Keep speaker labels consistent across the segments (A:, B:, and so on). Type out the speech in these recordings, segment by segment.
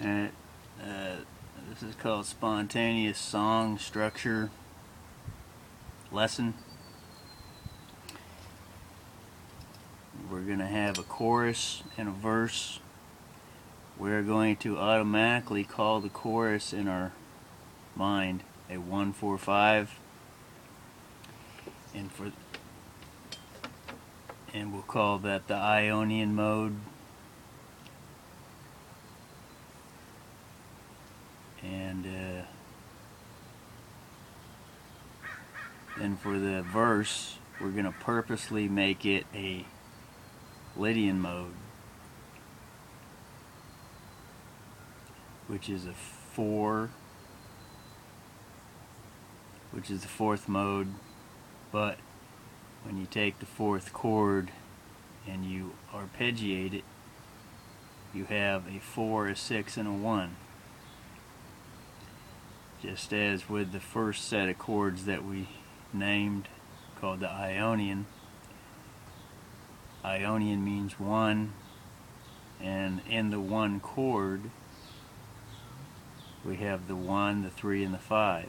A: Alright, this is called Spontaneous Song Structure Lesson. We're going to have a chorus and a verse. We're going to automatically call the chorus in our mind a 1-4-5, and we'll call that the Ionian mode. And then for the verse, we're going to purposely make it a Lydian mode, which is a 4, which is the 4th mode. But when you take the 4th chord and you arpeggiate it, you have a 4, a 6, and a 1. Just as with the first set of chords that we named, called the Ionian. Ionian means 1, and in the 1 chord we have the 1, the 3, and the 5.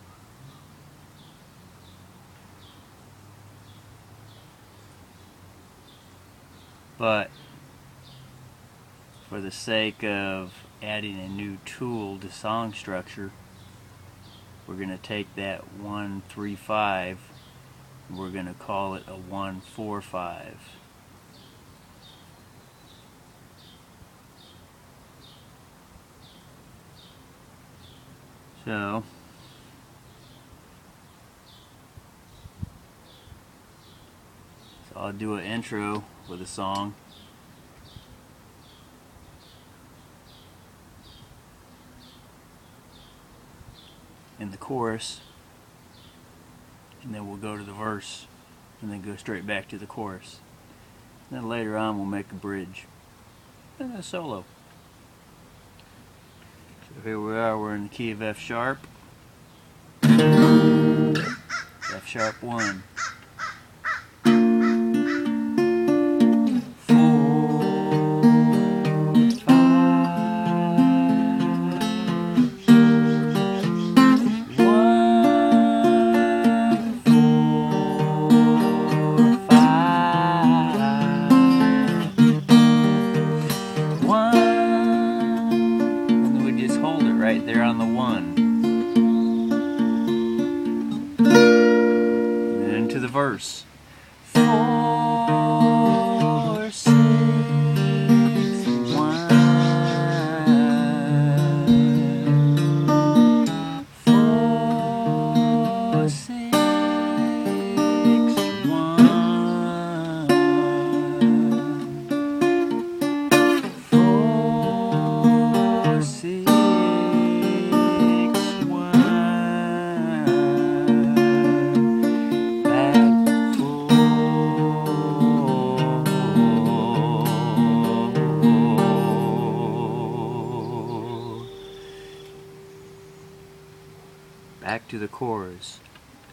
A: But for the sake of adding a new tool to song structure, we're going to take that 1-3-5 and we're going to call it a 1-4-5. So I'll do an intro with a song. In the chorus, and then we'll go to the verse, and then go straight back to the chorus. And then later on we'll make a bridge and a solo. So here we are, we're in the key of F sharp. F sharp 1. Right there on the 1. And then into the verse. 4, 6, 1. 4, 6, 1. 4, 6. Back to the chorus.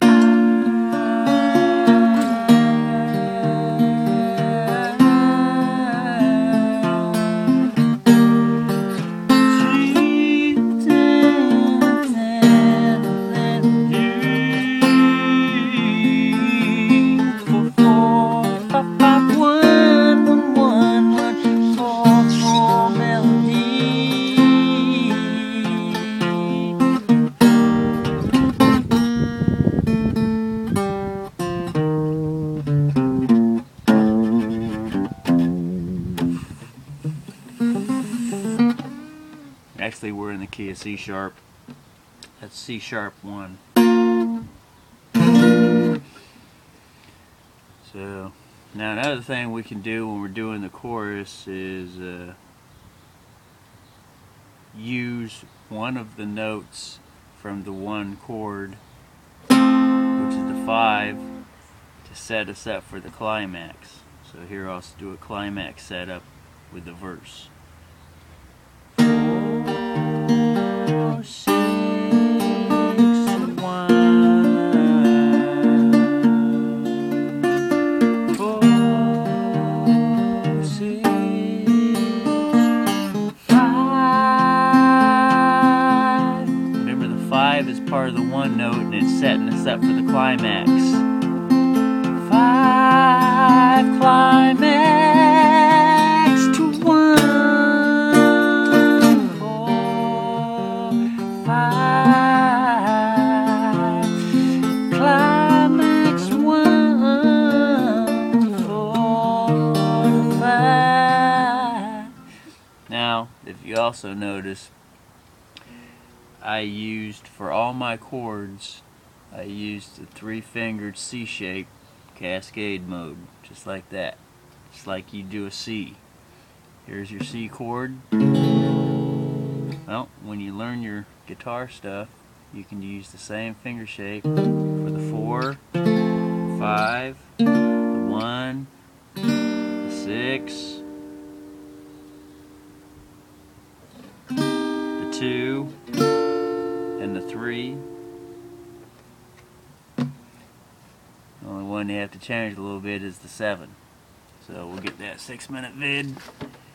A: Actually, we're in the key of C sharp. That's C sharp 1. So now another thing we can do when we're doing the chorus is use one of the notes from the 1 chord, which is the 5, to set us up for the climax. So here I'll do a climax setup with the verse. 4, 6, 1. 4, 6, 5. one note and it's setting us up for the climax. 5 climax to 1 4 5 climax 1 4 5. Now, if you also notice, I used, for all my chords, I used the 3-fingered C shape cascade mode, just like that. Just like you do a C. Here's your C chord. Well, when you learn your guitar stuff, you can use the same finger shape for the 4, 5, the 1, the 6, the 2, and the 3. The only one you have to change a little bit is the 7. So we'll get that 6-minute vid.